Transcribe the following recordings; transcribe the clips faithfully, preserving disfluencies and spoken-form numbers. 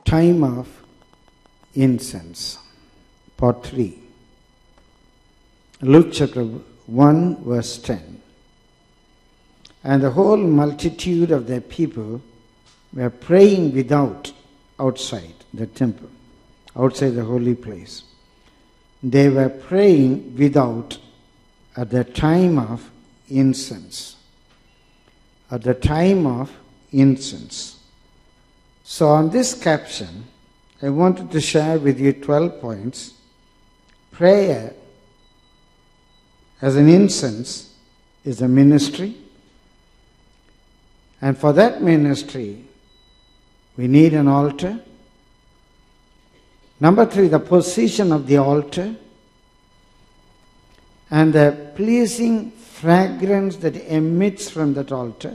time of incense. Part three. Luke chapter one verse ten. And the whole multitude of the people were praying without, outside the temple, outside the holy place. They were praying without at the time of incense. At the time of incense. So on this caption, I wanted to share with you twelve points. Prayer as an incense is a ministry. And for that ministry, we need an altar. Number three, the position of the altar and the pleasing fragrance that emits from that altar.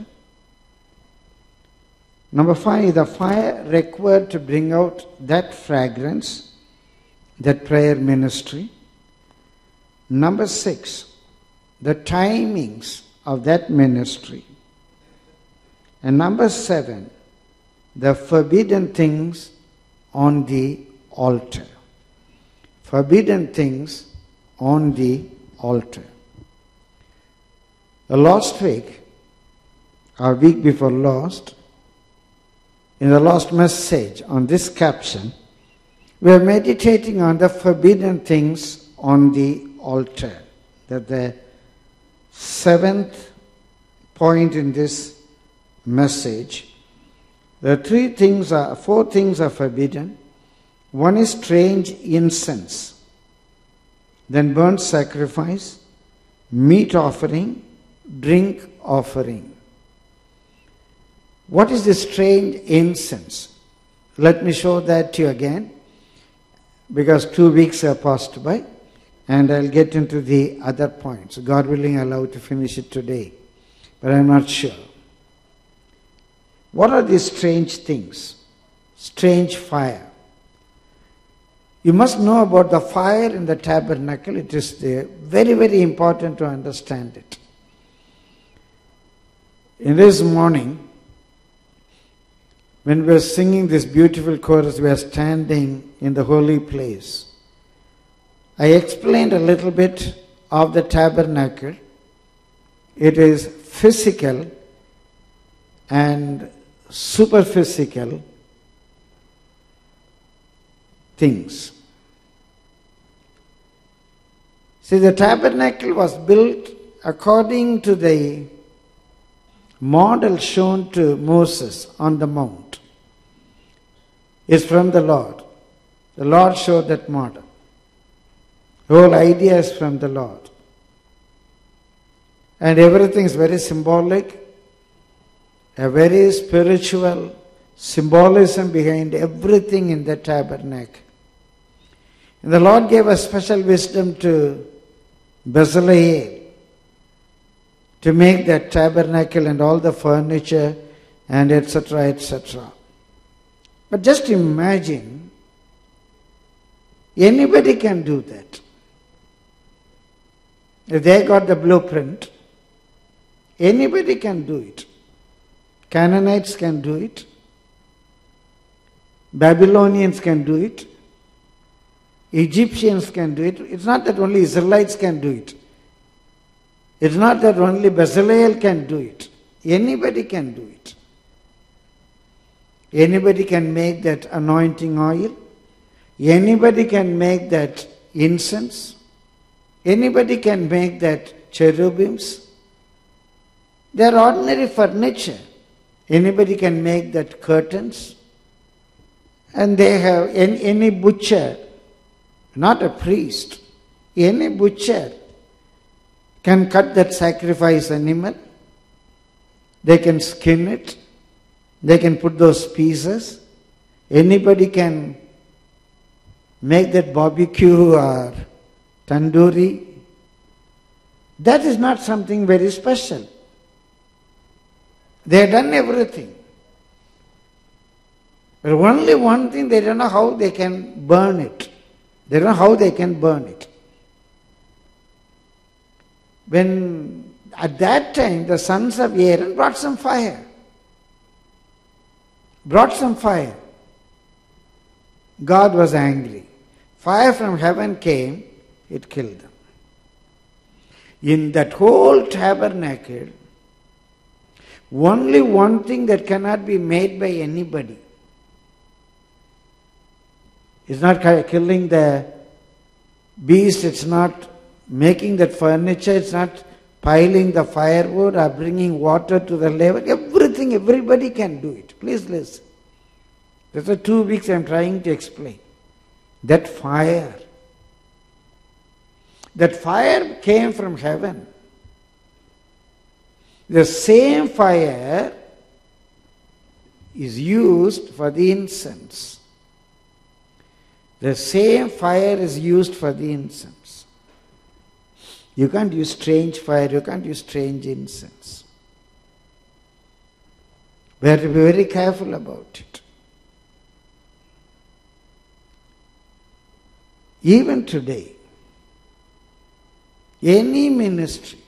Number five, the fire required to bring out that fragrance, that prayer ministry. Number six, the timings of that ministry. And number seven, the forbidden things on the altar. Forbidden things on the altar. The last week, or week before last, in the last message on this caption, we are meditating on the forbidden things on the altar. That the seventh point in this message, the three things are, four things are forbidden. One is strange incense, then burnt sacrifice, meat offering, drink offering. What is this strange incense? Let me show that to you again, because two weeks have passed by, and I'll get into the other points. God willing, I'll allow to finish it today, but I'm not sure. What are these strange things? Strange fire. You must know about the fire in the tabernacle. It is there. Very, very important to understand it. In this morning, when we were singing this beautiful chorus, we were standing in the holy place. I explained a little bit of the tabernacle. It is physical and superphysical things. See, the tabernacle was built according to the model shown to Moses on the mount. It's from the Lord. The Lord showed that model. The whole idea is from the Lord. And everything is very symbolic, a very spiritual symbolism behind everything in the tabernacle. And the Lord gave a special wisdom to Bezalel to make that tabernacle and all the furniture and et cetera, et cetera. But just imagine, anybody can do that. If they got the blueprint, anybody can do it. Canaanites can do it. Babylonians can do it. Egyptians can do it. It's not that only Israelites can do it. It's not that only Bezalel can do it. Anybody can do it. Anybody can make that anointing oil. Anybody can make that incense. Anybody can make that cherubims. They are ordinary furniture. Anybody can make that curtains. And they have any, any butcher, not a priest, any butcher can cut that sacrifice animal. They can skin it. They can put those pieces. Anybody can make that barbecue or tandoori. That is not something very special. They have done everything. But only one thing, they don't know how they can burn it. They don't know how they can burn it. When at that time the sons of Aaron brought some fire. Brought some fire. God was angry. Fire from heaven came, it killed them. In that whole tabernacle, only one thing that cannot be made by anybody. It's not killing the beast, it's not making that furniture, it's not piling the firewood or bringing water to the level. Everything, everybody can do it. Please listen. That's the two weeks I'm trying to explain. That fire. That fire came from heaven. The same fire is used for the incense. The same fire is used for the incense. You can't use strange fire, you can't use strange incense. We have to be very careful about it. Even today, any ministry,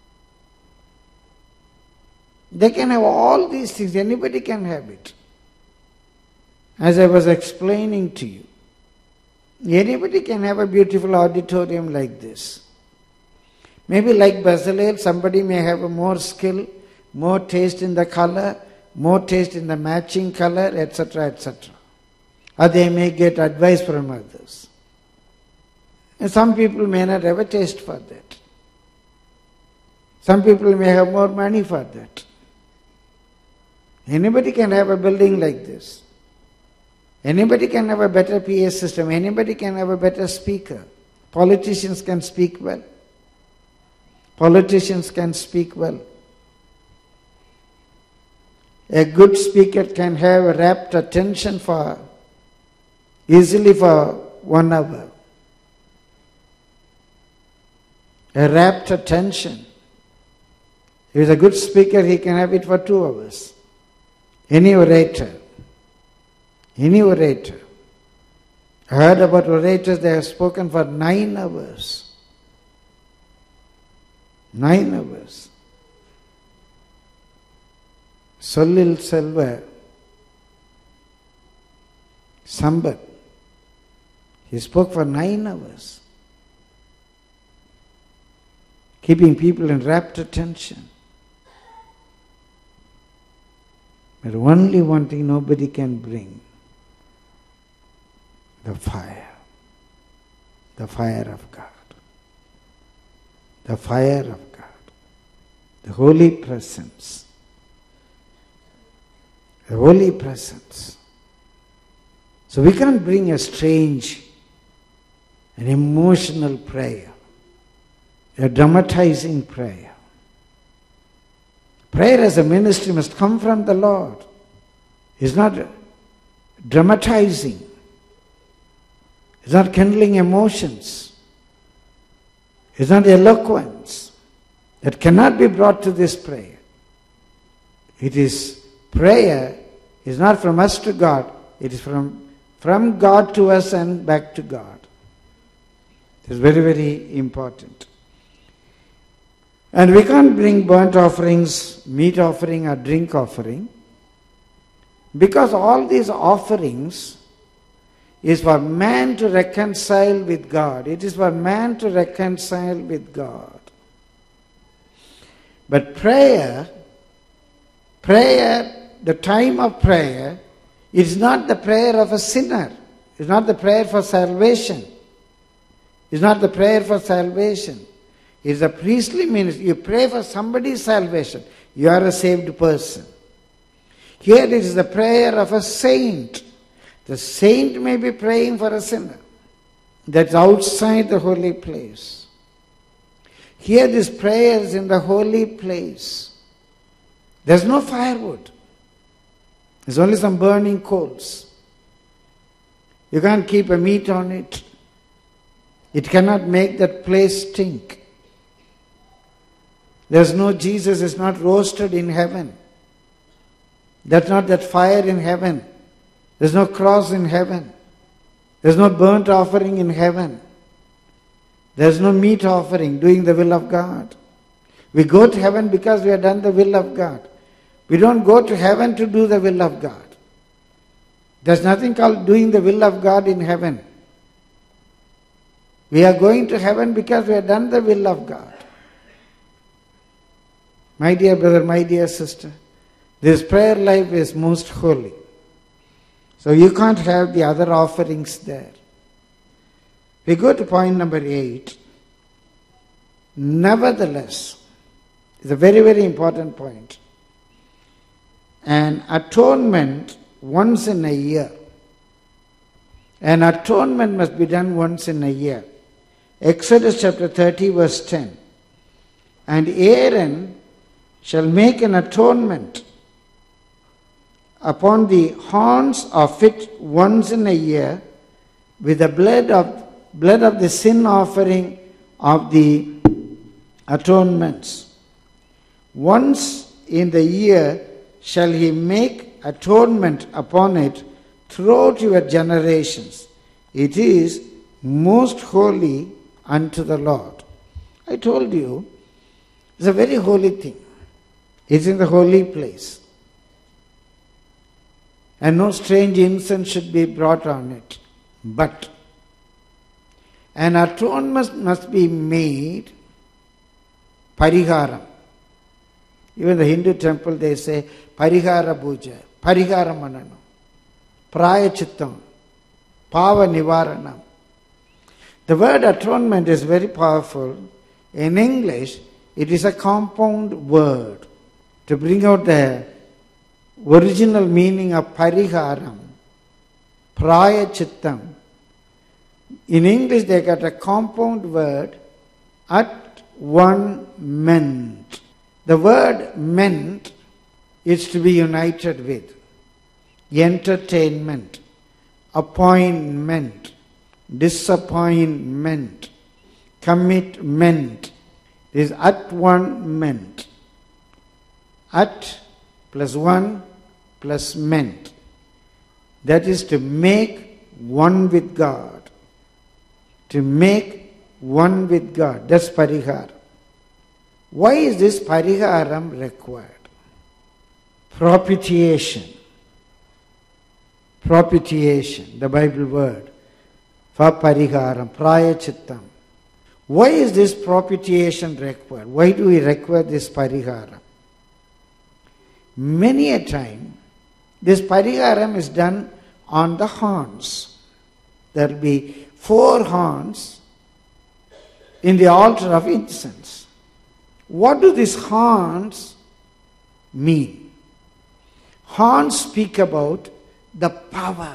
they can have all these things, anybody can have it. As I was explaining to you, anybody can have a beautiful auditorium like this. Maybe like Bezalel, somebody may have a more skill, more taste in the color, more taste in the matching color, et cetera, et cetera. Or they may get advice from others. And some people may not have a taste for that. Some people may have more money for that. Anybody can have a building like this. Anybody can have a better P A system. Anybody can have a better speaker. Politicians can speak well. Politicians can speak well. A good speaker can have rapt attention for easily for one hour. A rapt attention. If he is a good speaker, he can have it for two hours. Any orator. Any orator. I heard about orators, they have spoken for nine hours. Nine hours. Sollil Selva, Sambat, he spoke for nine hours, keeping people in rapt attention. But only one thing nobody can bring, the fire, the fire of God. The fire of God, the holy presence, the holy presence. So we can't bring a strange, an emotional prayer, a dramatizing prayer. Prayer as a ministry must come from the Lord. It's not dramatizing. It's not kindling emotions. It's not eloquence that cannot be brought to this prayer. It is prayer is not from us to God, it is from, from God to us and back to God. It is very, very important. And we can't bring burnt offerings, meat offering or drink offering, because all these offerings is for man to reconcile with God. It is for man to reconcile with God. But prayer, prayer, the time of prayer, is not the prayer of a sinner. It's not the prayer for salvation. It's not the prayer for salvation. It's a priestly ministry. You pray for somebody's salvation. You are a saved person. Here it is the prayer of a saint. The saint may be praying for a sinner. That's outside the holy place. Here this prayer is in the holy place. There's no firewood. There's only some burning coals. You can't keep a meat on it. It cannot make that place stink. There's no Jesus is not roasted in heaven. That's not that fire in heaven. There's no cross in heaven. There's no burnt offering in heaven. There's no meat offering, doing the will of God. We go to heaven because we have done the will of God. We don't go to heaven to do the will of God. There's nothing called doing the will of God in heaven. We are going to heaven because we have done the will of God. My dear brother, my dear sister, this prayer life is most holy. So you can't have the other offerings there. We go to point number eight. Nevertheless, it's a very, very important point. An atonement once in a year. An atonement must be done once in a year. Exodus chapter thirty verse ten. And Aaron shall make an atonement upon the horns of it once in a year with the blood of blood of the sin offering of the atonements. Once in the year shall he make atonement upon it throughout your generations. It is most holy unto the Lord. I told you, it's a very holy thing. It's in the holy place. And no strange incense should be brought on it. But an atonement must be made, pariharam. Even the Hindu temple, they say, parihara puja, parihara mananam, prayachittam, pava nivaranam. The word atonement is very powerful. In English, it is a compound word. To bring out the original meaning of pariharam, prayachittam. In English, they got a compound word, at one ment. The word ment is to be united with. Entertainment, appointment, disappointment, commitment. This is at one ment. At plus one plus ment. That is to make one with God. To make one with God. That's parihara. Why is this pariharam required? Propitiation. Propitiation, the Bible word for pariharam, prayachittam. Why is this propitiation required? Why do we require this pariharam? Many a time, this pariharam is done on the horns. There will be four horns in the altar of incense. What do these horns mean? Horns speak about the power.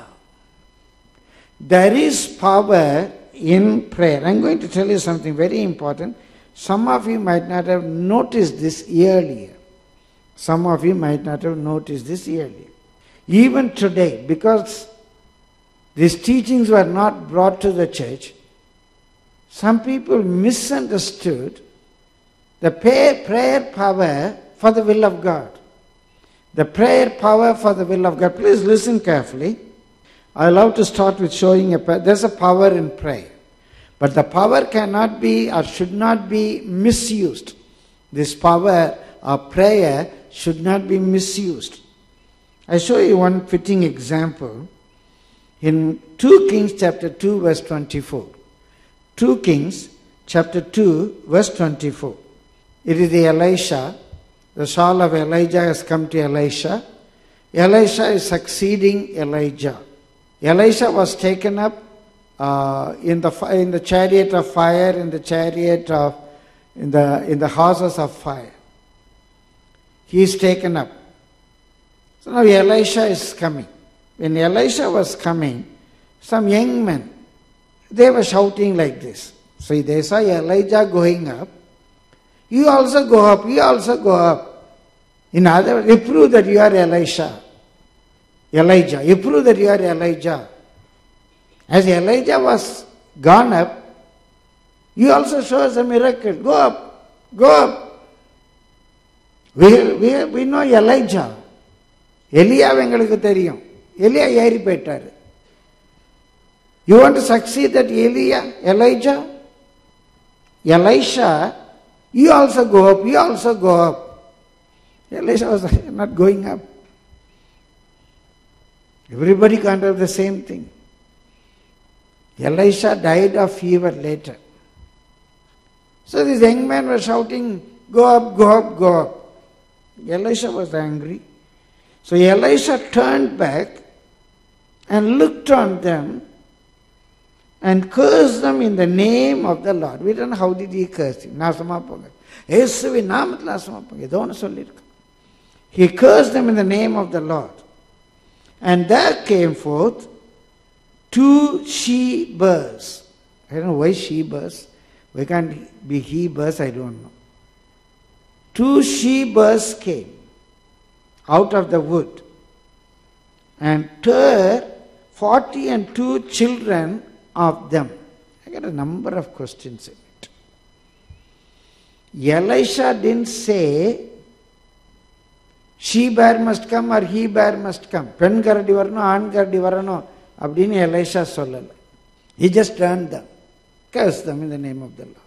There is power in prayer. I'm going to tell you something very important. Some of you might not have noticed this earlier. Some of you might not have noticed this earlier. Even today, because these teachings were not brought to the church, some people misunderstood the prayer power for the will of God. The prayer power for the will of God. Please listen carefully. I love to start with showing a power. There's a power in prayer. But the power cannot be or should not be misused. This power of prayer should not be misused. I show you one fitting example in Second Kings chapter two verse twenty-four. Second Kings chapter two verse twenty-four. It is the Elisha. The soul of Elijah has come to Elisha. Elisha is succeeding Elijah. Elisha was taken up uh, in the in the chariot of fire, in the chariot of in the in the horses of fire. He is taken up. So now Elisha is coming. When Elisha was coming, some young men, they were shouting like this. So they saw Elijah going up. You also go up, you also go up. In other words, you prove that you are Elisha. Elijah. You prove that you are Elijah. As Elijah was gone up, you also show us a miracle. Go up, go up. We, we, we know Elijah. Elia vengalukku theriyum. Elia ஏறி போயிட்டாரு. You want to succeed that Elia, Elijah? Elisha, you also go up, you also go up. Elisha was not going up. Everybody can't have the same thing. Elisha died of fever later. So this young man was shouting, go up, go up, go up. Elisha was angry. So Elisha turned back and looked on them and cursed them in the name of the Lord. We don't know how did he curse him. He cursed them in the name of the Lord. And there came forth two she-bears. I don't know why she-bears. Why can't be he-bears? I don't know. Two she-bears came out of the wood and tore forty and two children of them. I got a number of questions in it. Elisha didn't say she-bear must come or he-bear must come. Pen karadi varano, aan karadi varano. Abdini Elisha sollala. He just turned them. Cursed them in the name of the Lord.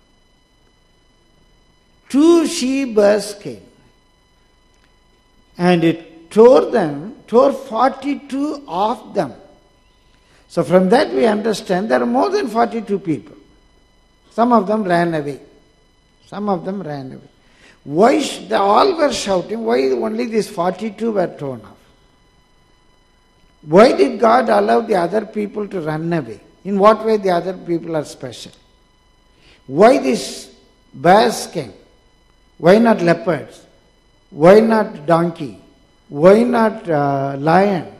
Two she-bears came. And it tore them, tore forty-two of them. So from that we understand there are more than forty-two people. Some of them ran away. Some of them ran away. Why they all were shouting? Why only these forty-two were torn off? Why did God allow the other people to run away? In what way the other people are special? Why these bears came? Why not leopards? Why not donkey? Why not uh, lion?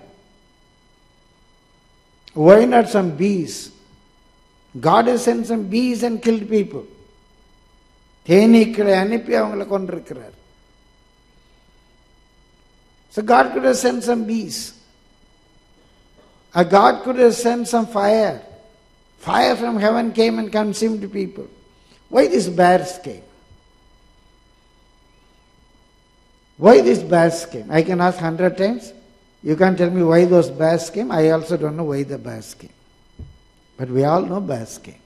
Why not some bees? God has sent some bees and killed people. தேனீக்களை அனுப்பி அவங்களை கொண்டிருக்கிறார். So God could have sent some bees. Or God could have sent some fire. Fire from heaven came and consumed people. Why these bears came? Why these bears came? I can ask hundred times. You can't tell me why those bears came. I also don't know why the bears came. But we all know bears came.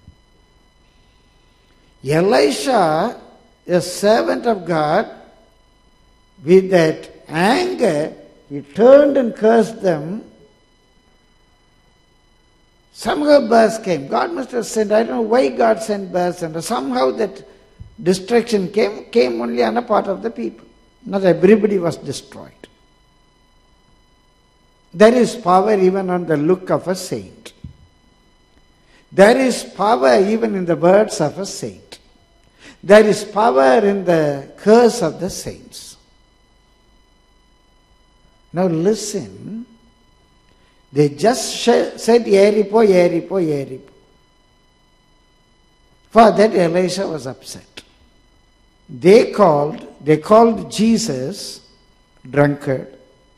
Elisha, a servant of God, with that anger, he turned and cursed them. Somehow bears came. God must have sent, I don't know why God sent bears, and somehow that destruction came, came only on a part of the people. Not everybody was destroyed. There is power even on the look of a saint. There is power even in the words of a saint. There is power in the curse of the saints. Now listen. They just said, Yeripo, Yeripo, Yeripo. For that Elisha was upset. They called, they called Jesus drunkard,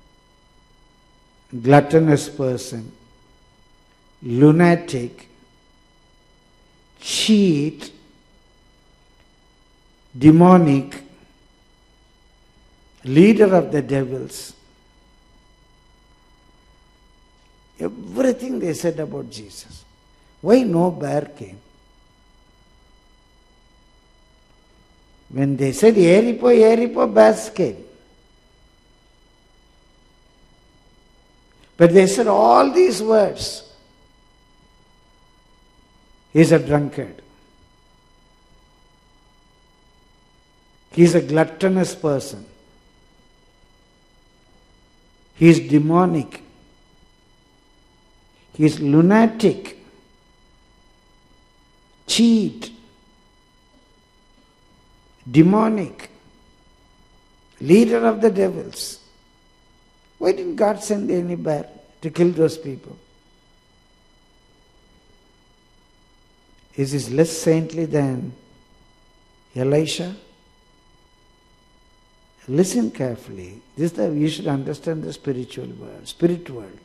gluttonous person, lunatic, cheat, demonic, leader of the devils. Everything they said about Jesus. Why no bear came? When they said Yeripo, Yeripo, bears came. But they said all these words. He's a drunkard. He's a gluttonous person. He's demonic. He's lunatic. Cheat. Demonic. Leader of the devils. Why didn't God send any bear to kill those people? Is he less saintly than Elisha? Listen carefully. This is the, you should understand the spiritual world, spirit world.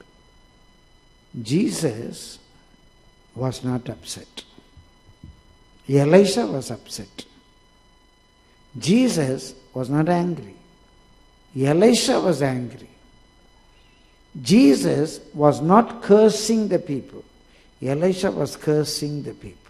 Jesus was not upset. Elisha was upset. Jesus was not angry. Elisha was angry. Jesus was not cursing the people. Elisha was cursing the people.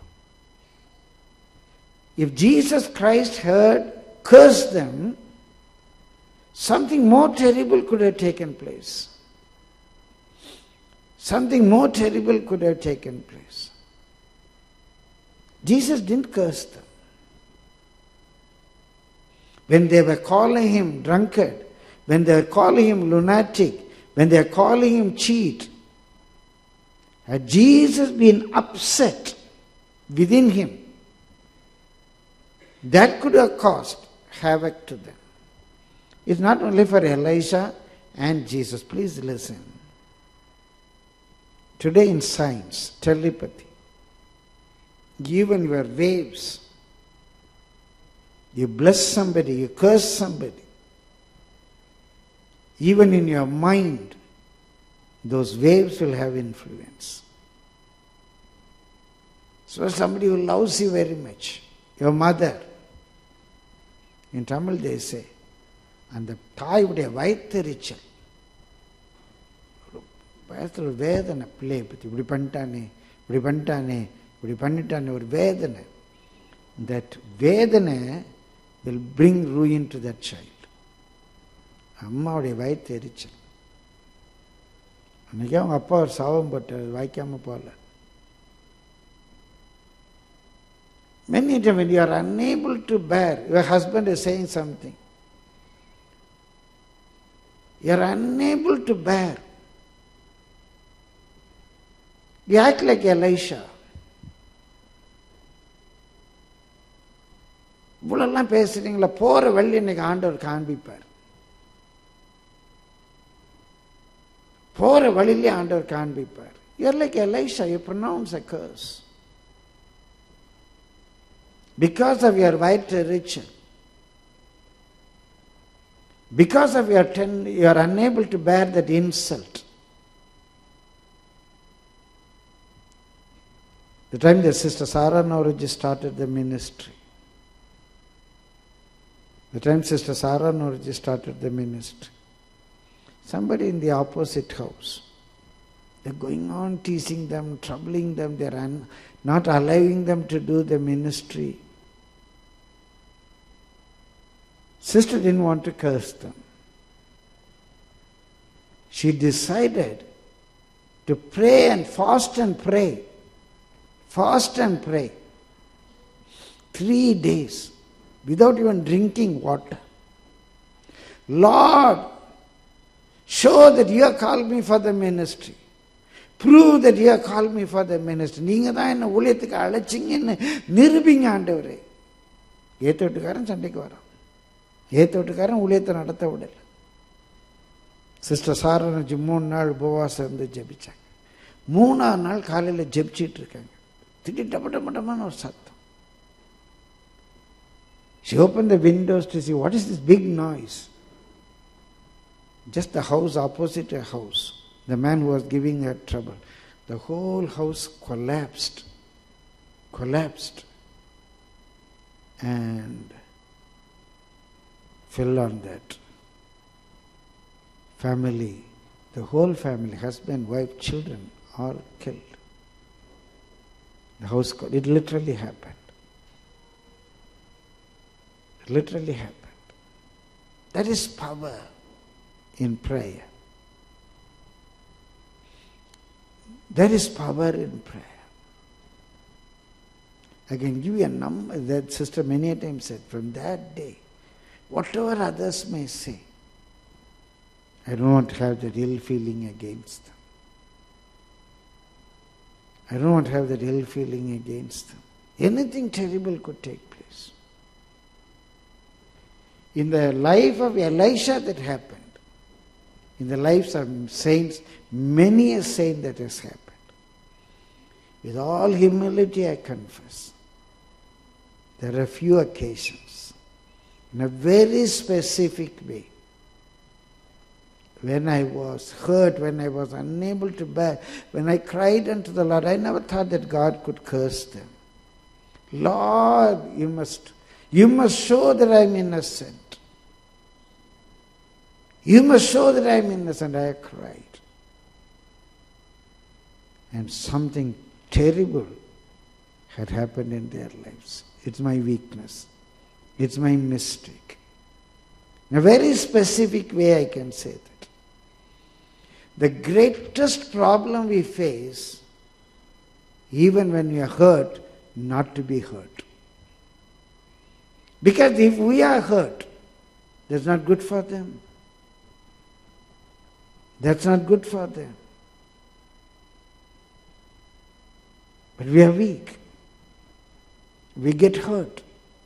If Jesus Christ heard, cursed them, something more terrible could have taken place. something more terrible could have taken place. Jesus didn't curse them. When they were calling him drunkard, when they were calling him lunatic, when they were calling him cheat, had Jesus been upset within him, that could have caused havoc to them. It's not only for Elisha and Jesus. Please listen. Today in science, telepathy, even your waves, you bless somebody, you curse somebody, even in your mind, those waves will have influence. So somebody who loves you very much, your mother, in Tamil they say, அந்த தாயுடைய வயிற்றெரிச்சல், வயத்தில் ஒரு வேதனை, பிள்ளையை பற்றி இப்படி பண்ணிட்டானே இப்படி பண்ணிட்டானே இப்படி பண்ணிட்டானே ஒரு வேதனை. That வேதனை will bring ruin to that child. அம்மாவுடைய வயிற்றெரிச்சல். அன்றைக்கி அவங்க அப்பா ஒரு சாபம் போட்டார், வாய்க்காமல் போகல. Many times when you are unable to bear, your husband is saying something, you are unable to bear, you act like Elisha. இவ்வளோலாம் பேசுறீங்களா, போகிற வழி இன்னைக்கு ஆண்டவர் காண்பிப்பார். போகிற வழியிலே ஆண்டவர் காண்பிப்பார். You are like Elisha, you pronounce a curse. Because of your white ritual, because of your ten, you are unable to bear that insult. The time that Sister Sarah Nauraji started the ministry, the time Sister Sarah Nauraji started the ministry, somebody in the opposite house, they're going on teasing them, troubling them, they're un, not allowing them to do the ministry. Sister didn't want to curse them. She decided to pray and fast and pray. Fast and pray. Three days without even drinking water. Lord, show that you have called me for the ministry. Prove that you have called me for the ministry. நீங்க தான் என்ன ஊழியத்துக்கு அழைச்சிங்கன்னு நிரூபிங்க ஆண்டவரே. ஏத்த வீட்டுக்காரன் சண்டைக்கு வரான். ஏத்த வீட்டுக்காரன் ஊழியத்தை நடத்த விடல. சிஸ்டர் சாரனஜி மூணு நாள் உபவாசம் இருந்து ஜெபிச்சாங்க. மூணாவது நாள் காலையில் ஜெபிச்சிட்டு இருக்காங்க. திடீர் டப்ப டப்ப டப்பன்னு ஒரு சத்தம். She opened the windows to see what is this big noise. Just the house opposite her house. The man who was giving her trouble. The whole house collapsed. Collapsed. And fell on that family. The whole family, husband, wife, children, all killed. The house, it literally happened. It literally happened. That is power in prayer. There is power in prayer. I can give you a number that Sister many times said, from that day, whatever others may say, I don't want to have that ill feeling against them. I don't want to have that ill feeling against them. Anything terrible could take place. In the life of Elisha that happened. In the lives of saints, many a saint that has happened. With all humility I confess, there are few occasions, in a very specific way, when I was hurt, when I was unable to bear, when I cried unto the Lord, I never thought that God could curse them. Lord, you must, you must show that I am innocent. You must show that I am innocent. I cried. And something terrible had happened in their lives. It's my weakness. It's my mistake. In a very specific way I can say that. the greatest problem we face, even when we are hurt, not to be hurt. Because if we are hurt, that's not good for them. That's not good for them. But we are weak. We get hurt.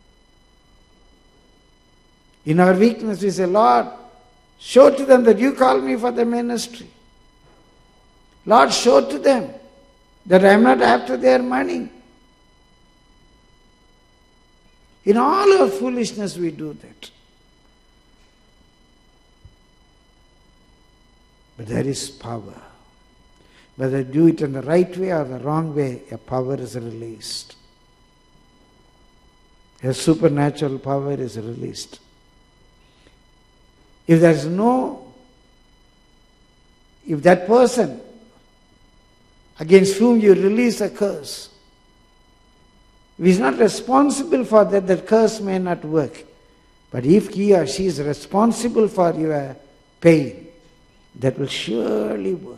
In our weakness we say, Lord, show to them that you called me for the ministry. Lord, show to them that I am not after their money. In all our foolishness we do that. But there is power. Whether you do it in the right way or the wrong way, a power is released. A supernatural power is released. If there is no, if that person against whom you release a curse, if he is not responsible for that, that curse may not work. But if he or she is responsible for your pain, that will surely work.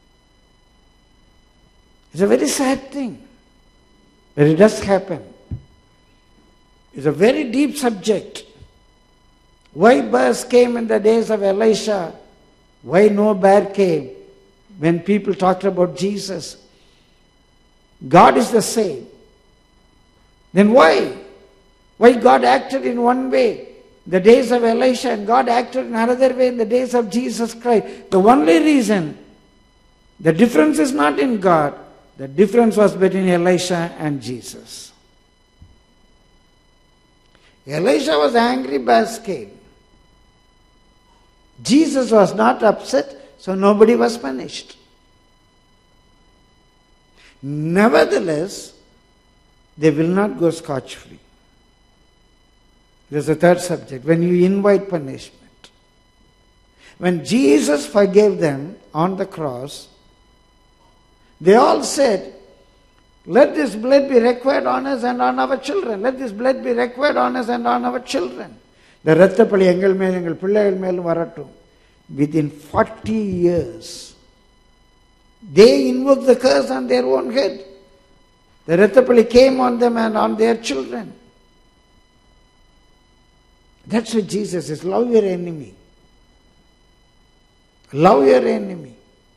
It's a very sad thing, but it does happen. It's a very deep subject. Why bears came in the days of Elisha? Why no bear came when people talked about Jesus? God is the same. Then why? Why God acted in one way the days of Elisha and God acted in another way in the days of Jesus Christ? The only reason, the difference is not in God. The difference was between Elisha and Jesus. Elisha was angry, bears came. Jesus was not upset, so nobody was punished. Nevertheless, they will not go scotch-free. There's a third subject. When you invite punishment. When Jesus forgave them on the cross, they all said, let this blood be required on us and on our children. Let this blood be required on us and on our children. The rathapali engal mel engal pillagal mel varattum. Within forty years, they invoked the curse on their own head. The rathapali came on them and on their children. That's what Jesus is. Love your enemy. Love your enemy.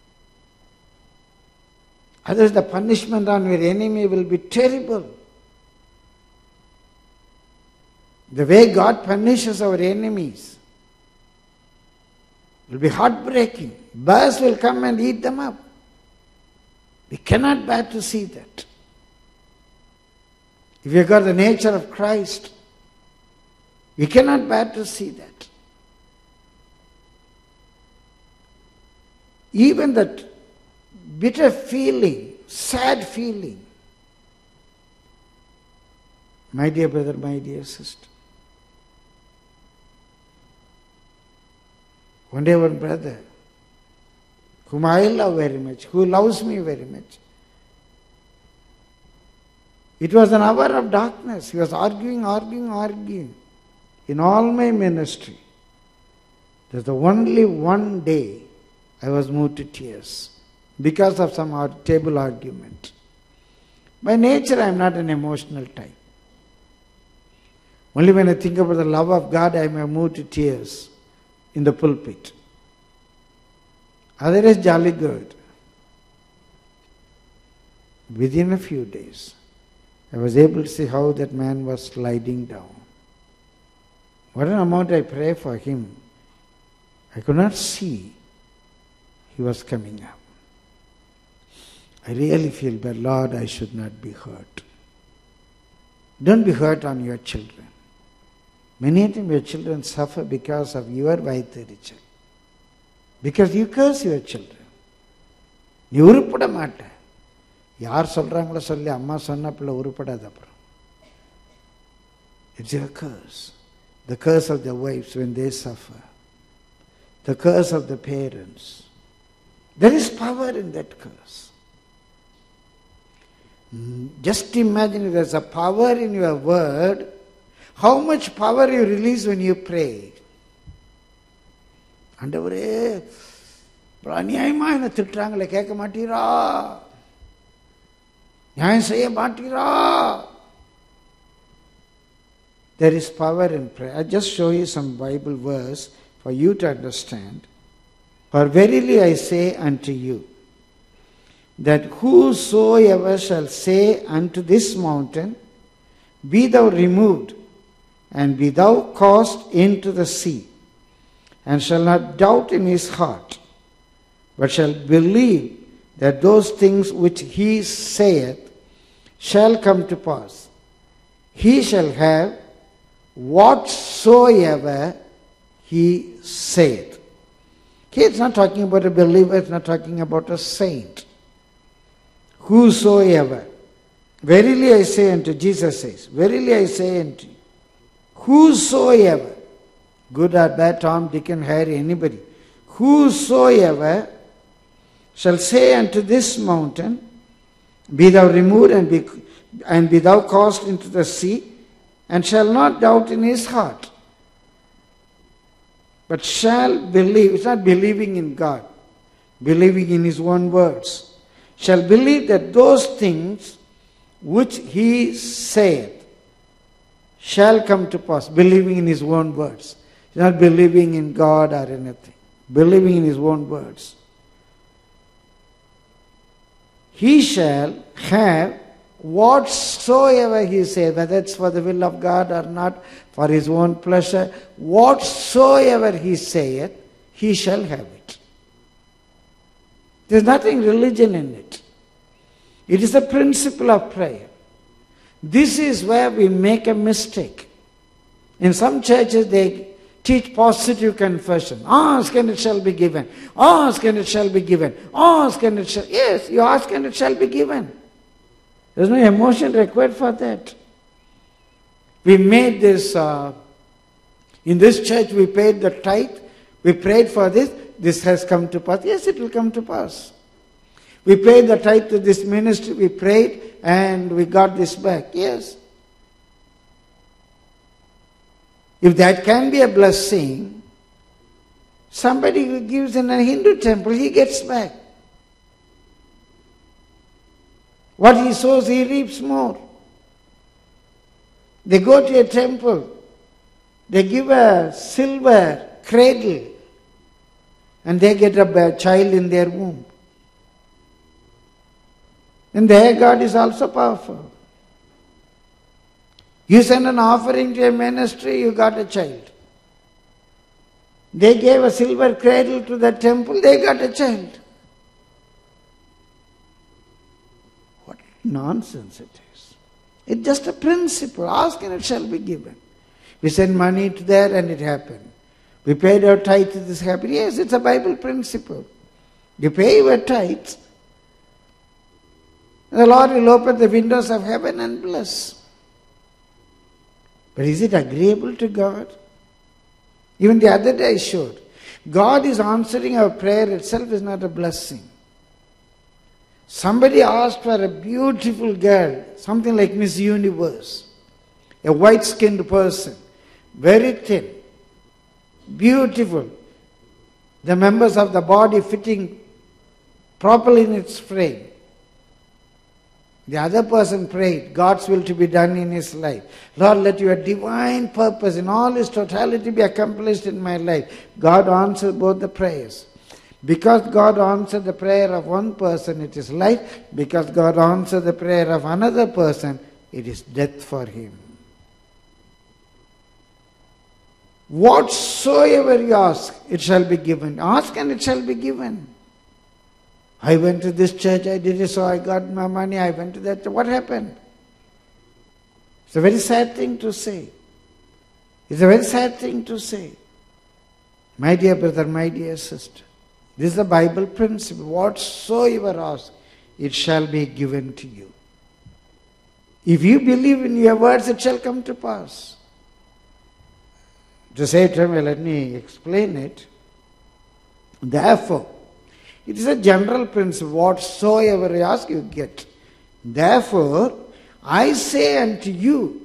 Otherwise the punishment on your enemy will be terrible. The way God punishes our enemies will be heartbreaking. Bears will come and eat them up. We cannot bear to see that. If you've got the nature of Christ, we cannot bear to see that. Even that bitter feeling, sad feeling. My dear brother, my dear sister. One day one brother, whom I love very much, who loves me very much. It was an hour of darkness. He was arguing, arguing, arguing. In all my ministry, there's the only one day I was moved to tears because of some table argument. By nature, I am not an emotional type. Only when I think about the love of God, I am moved to tears in the pulpit. Otherwise, jolly good. Within a few days, I was able to see how that man was sliding down. What an amount I pray for him. I could not see he was coming up. I really feel bad. Lord, I should not be hurt. Don't be hurt on your children. Many times your children suffer because of your vaitharichal. Because you curse your children. நீ உருப்பட மாட்ட. யார் சொல்றாங்களோ சொல்லி அம்மா சொன்ன பிள்ளை உருப்படாத அப்புறம். It's your curse. The curse of the wives when they suffer. The curse of the parents. There is power in that curse. Just imagine if there's a power in your word, how much power you release when you pray. ஆண்டவரே அநியாயமா என்ன திட்டுறாங்களே, கேட்க மாட்டீரா, நியாயம் செய்ய மாட்டீரா. There is power in prayer. I just show you some Bible verse for you to understand. For verily I say unto you, that whosoever shall say unto this mountain, be thou removed, and be thou cast into the sea, and shall not doubt in his heart, but shall believe that those things which he saith shall come to pass, he shall have whatsoever he saith. Here it's not talking about a believer, it's not talking about a saint. Whosoever. Verily I say unto, Jesus says, verily I say unto you, whosoever, good or bad, Tom, Dick and Harry, anybody, whosoever shall say unto this mountain, be thou removed and be, and be thou cast into the sea, and shall not doubt in his heart, but shall believe. It's not believing in God, believing in his own words. Shall believe that those things which he saith shall come to pass. Believing in his own words. He's not believing in God or anything. Believing in his own words. He shall have whatsoever he saith, whether it's for the will of God or not, for his own pleasure, whatsoever he saith, he shall have it. There's nothing religion in it. It is the principle of prayer. This is where we make a mistake. In some churches they teach positive confession. Ask and it shall be given. Ask and it shall be given. Ask and it shall... Yes, you ask and it shall be given. There's no emotion required for that. We made this, uh, in this church we paid the tithe, we prayed for this, this has come to pass. Yes, it will come to pass. We paid the tithe to this ministry, we prayed and we got this back. Yes. If that can be a blessing, somebody who gives in a Hindu temple, he gets back. What he sows, he reaps more. They go to a temple, they give a silver cradle, and they get a child in their womb. And their God is also powerful. You send an offering to a ministry, you got a child. They gave a silver cradle to the temple, they got a child. What nonsense it is. It's just a principle. Ask and it shall be given. We send money to there and it happened. We paid our tithe, this happened. Yes, it's a Bible principle. You pay your tithe, the Lord will open the windows of heaven and bless. But is it agreeable to God? Even the other day I showed, God is answering our prayer itself is not a blessing. Somebody asked for a beautiful girl, something like Miss Universe, a white-skinned person, very thin, beautiful, the members of the body fitting properly in its frame. The other person prayed, God's will to be done in his life. Lord, let your divine purpose in all its totality be accomplished in my life. God answered both the prayers. Because God answered the prayer of one person, it is life. Because God answered the prayer of another person, it is death for him. Whatsoever you ask, it shall be given. Ask and it shall be given. I went to this church, I did it, so I got my money, I went to that. What happened? It's a very sad thing to say. It's a very sad thing to say. My dear brother, my dear sister, this is the Bible principle. Whatsoever ask, it shall be given to you. If you believe in your words, it shall come to pass. To say it, well, let me explain it. Therefore, it is a general principle. Whatsoever you ask, you get. Therefore, I say unto you,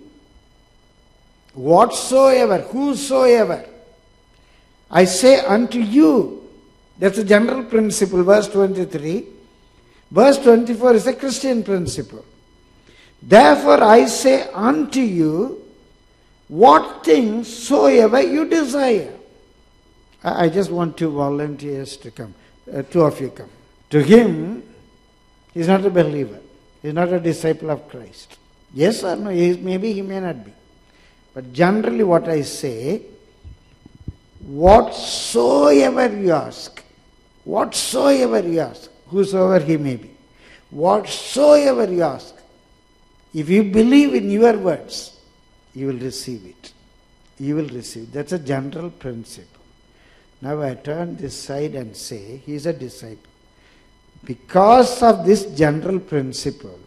whatsoever, whosoever, I say unto you, That's a general principle, verse twenty-three. Verse twenty-four is a Christian principle. Therefore I say unto you, what things soever you desire. I just want two volunteers to come. Uh, two of you come. To him, he's not a believer. He's not a disciple of Christ. Yes or no? He is, maybe he may not be. But generally what I say, whatsoever you ask, whatsoever you ask, whosoever he may be, whatsoever you ask, if you believe in your words, you will receive it. You will receive it. That's a general principle. Now I turn this side and say, he is a disciple. Because of this general principle,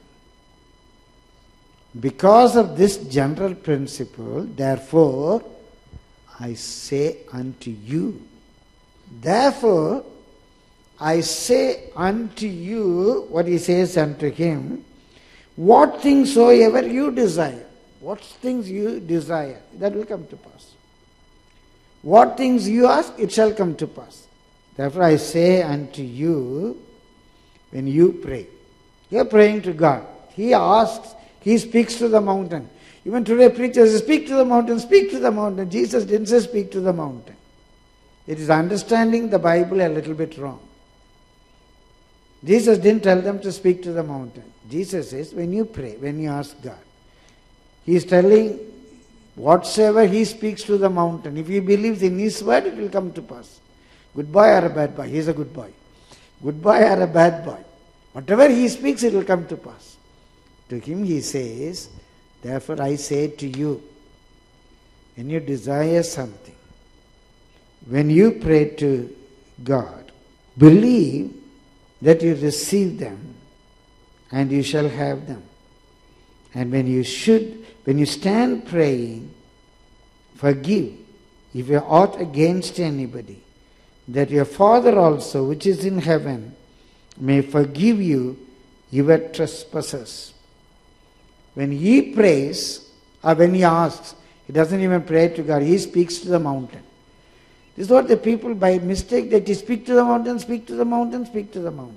because of this general principle, therefore, I say unto you, therefore, I say unto you, what he says unto him, what things soever you desire, what things you desire, that will come to pass. What things you ask, it shall come to pass. Therefore I say unto you, when you pray, you are praying to God. He asks, he speaks to the mountain. Even today preachers say, speak to the mountain, speak to the mountain. Jesus didn't say speak to the mountain. It is understanding the Bible a little bit wrong. Jesus didn't tell them to speak to the mountain. Jesus says, when you pray, when you ask God, he is telling whatsoever he speaks to the mountain, if he believes in his word, it will come to pass. Good boy or a bad boy, he is a good boy. Good boy or a bad boy. Whatever he speaks, it will come to pass. To him he says, therefore I say to you, when you desire something, when you pray to God, believe that you receive them and you shall have them. And when you should, when you stand praying, forgive if you ought against anybody, that your Father also, which is in heaven, may forgive you your trespasses. When he prays, or when he asks, he doesn't even pray to God, he speaks to the mountain. This is what the people by mistake, that he speak to the mountain, speak to the mountain, speak to the mountain.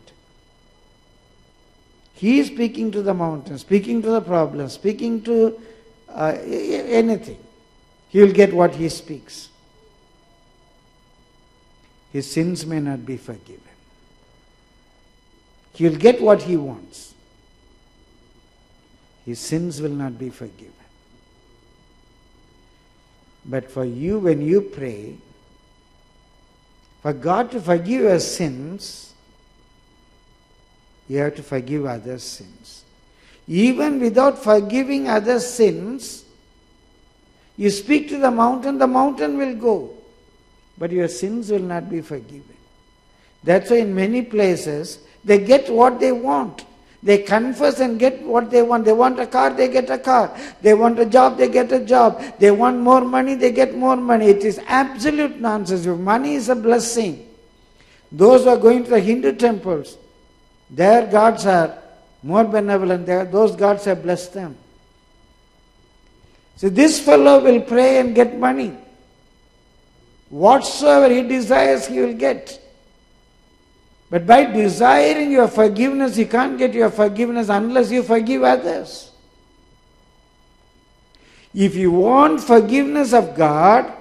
He is speaking to the mountain, speaking to the problem, speaking to uh, anything. He will get what he speaks. His sins may not be forgiven. He will get what he wants. His sins will not be forgiven. But for you, when you pray, for God to forgive your sins, you have to forgive others' sins. Even without forgiving others' sins, you speak to the mountain, the mountain will go. But your sins will not be forgiven. That's why in many places, they get what they want. They confess and get what they want. They want a car, they get a car. They want a job, they get a job. They want more money, they get more money. It is absolute nonsense. Money is a blessing. Those who are going to the Hindu temples, their gods are more benevolent. Those gods have blessed them. So this fellow will pray and get money. Whatsoever he desires, he will get. But by desiring your forgiveness, you can't get your forgiveness unless you forgive others. If you want forgiveness of God,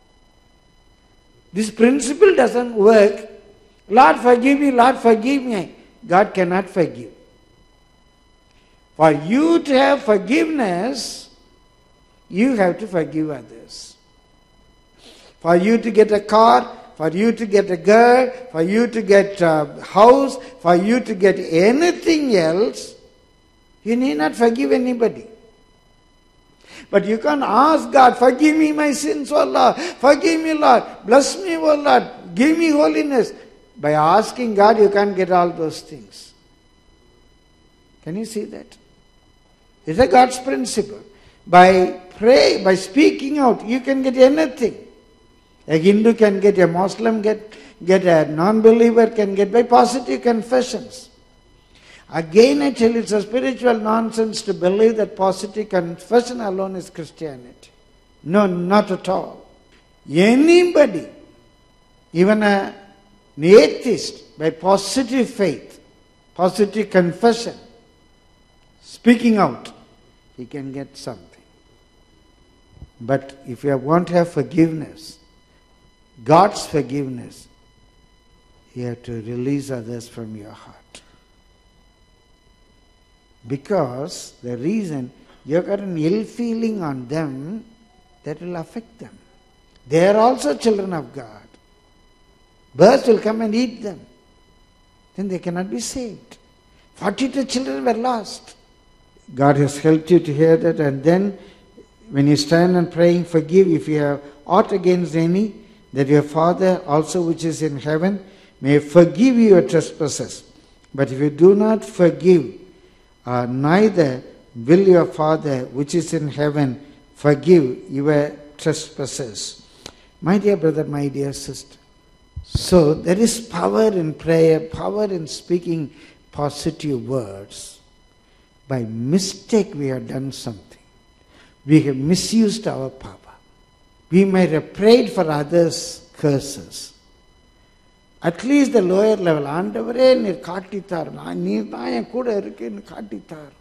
this principle doesn't work. Lord, forgive me, Lord, forgive me. God cannot forgive. For you to have forgiveness, you have to forgive others. For you to get a car, for you to get a girl, for you to get a house, for you to get anything else, you need not forgive anybody. But you can ask God, forgive me my sins, O Lord. Forgive me, Lord. Bless me, O Lord. Give me holiness. By asking God, you can't get all those things. Can you see that? It's a God's principle. By pray, by speaking out, you can get anything. A Hindu can get, a Muslim get, get a non-believer can get by positive confessions. Again I tell you, it's a spiritual nonsense to believe that positive confession alone is Christianity. No, not at all. Anybody, even a An atheist, by positive faith, positive confession, speaking out, he can get something. But if you want to have forgiveness, God's forgiveness, you have to release others from your heart. Because the reason you've got an ill feeling on them, that will affect them. They are also children of God. Birds will come and eat them. Then they cannot be saved. forty-two children were lost. God has helped you to hear that, and then when you stand and praying, forgive if you have aught against any, that your Father also which is in heaven may forgive you your trespasses. But if you do not forgive, uh, neither will your Father which is in heaven forgive your trespasses. My dear brother, my dear sister, so there is power in prayer, power in speaking positive words. By mistake we have done something. We have misused our power. We might have prayed for others' curses. At least the lower level. Andavare nir kaatittar. Neer dhaan kuda irukke kaatittar.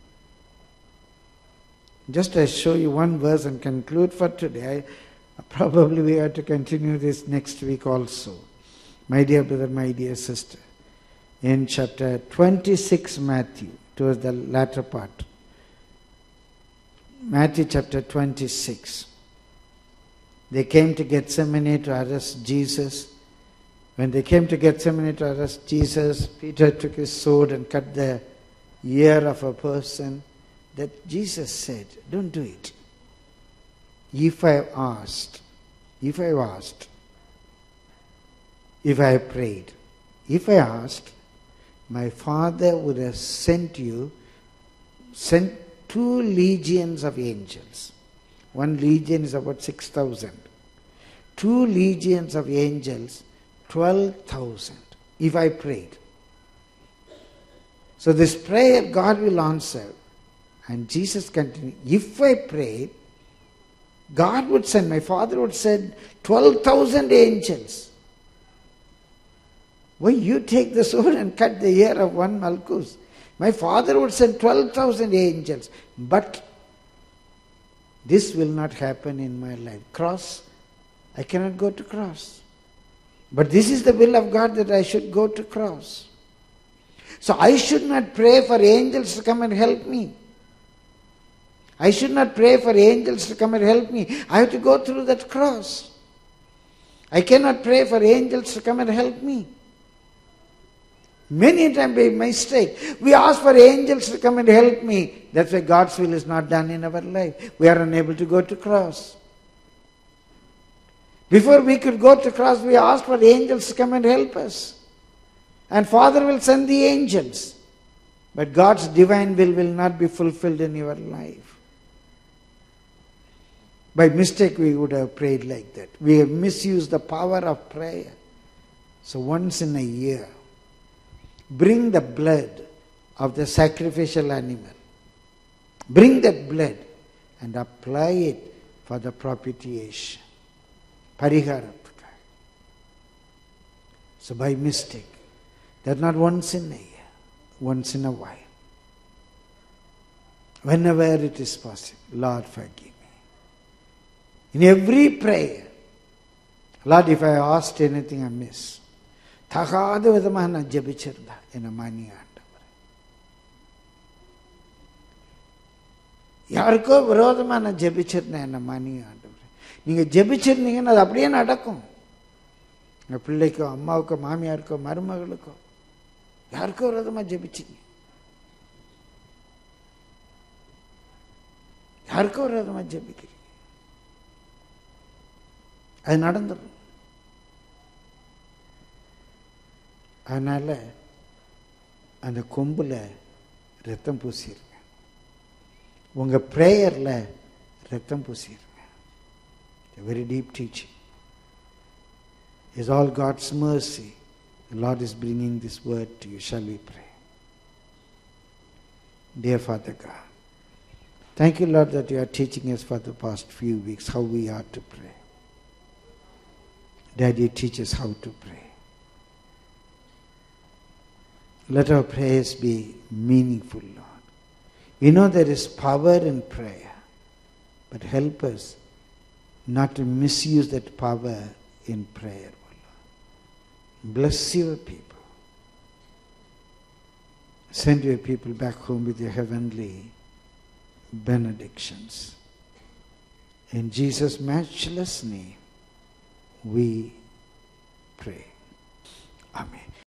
Just I show you one verse and conclude for today. I, probably we have to continue this next week also. My dear brother, my dear sister. In chapter twenty-six, Matthew, towards the latter part. Matthew chapter twenty-six. They came to Gethsemane to arrest Jesus. When they came to Gethsemane to arrest Jesus, Peter took his sword and cut the ear of a person. That Jesus said, don't do it. If I asked, if I asked, if I prayed, if I asked, my Father would have sent you, sent two legions of angels. One legion is about six thousand. Two legions of angels, twelve thousand, if I prayed. So this prayer God will answer. And Jesus continued, if I prayed, God would send, my Father would send twelve thousand angels. Why you take the sword and cut the ear of one Malchus? My Father would send twelve thousand angels. But this will not happen in my life. Cross, I cannot go to cross. But this is the will of God that I should go to cross. So I should not pray for angels to come and help me. I should not pray for angels to come and help me. I have to go through that cross. I cannot pray for angels to come and help me. Many times by mistake, we ask for angels to come and help me. That's why God's will is not done in our life. We are unable to go to cross. Before we could go to cross, we ask for angels to come and help us. And Father will send the angels. But God's divine will will not be fulfilled in your life. By mistake we would have prayed like that. We have misused the power of prayer. So once in a year, bring the blood of the sacrificial animal. Bring that blood and apply it for the propitiation. Pariharapka. So by mistake, that's not once in a year, once in a while. Whenever it is possible, Lord forgive me. In every prayer, Lord, if I asked anything amiss, thakada vidhamana na jabichirda ena mani aandavare. Yarko virodhama na jabichirda ena mani aandavare. Neenga jabichirneenga adu appadiye nadakkum. Unga pillaikku, ammavukku, maamiyarukku, marumagalukku yarko virodhama jabichirneenga. Yarko virodhama jabiக்கிறீங்க. அது நடந்துடும். அதனால அந்த கொம்புல ரத்தம் பூசிருங்க. உங்க பிரேயர்ல ரத்தம் பூசிருங்க. A very deep teaching. Is all God's mercy. The Lord is bringing this word to you. Shall we pray? Dear Father God, thank you, Lord, that you are teaching us for the past few weeks how we are to pray. Daddy, teach us how to pray. Let our prayers be meaningful, Lord. We know there is power in prayer, but help us not to misuse that power in prayer, O Lord. Bless your people. Send your people back home with your heavenly benedictions. In Jesus' matchless name, we pray. Amen.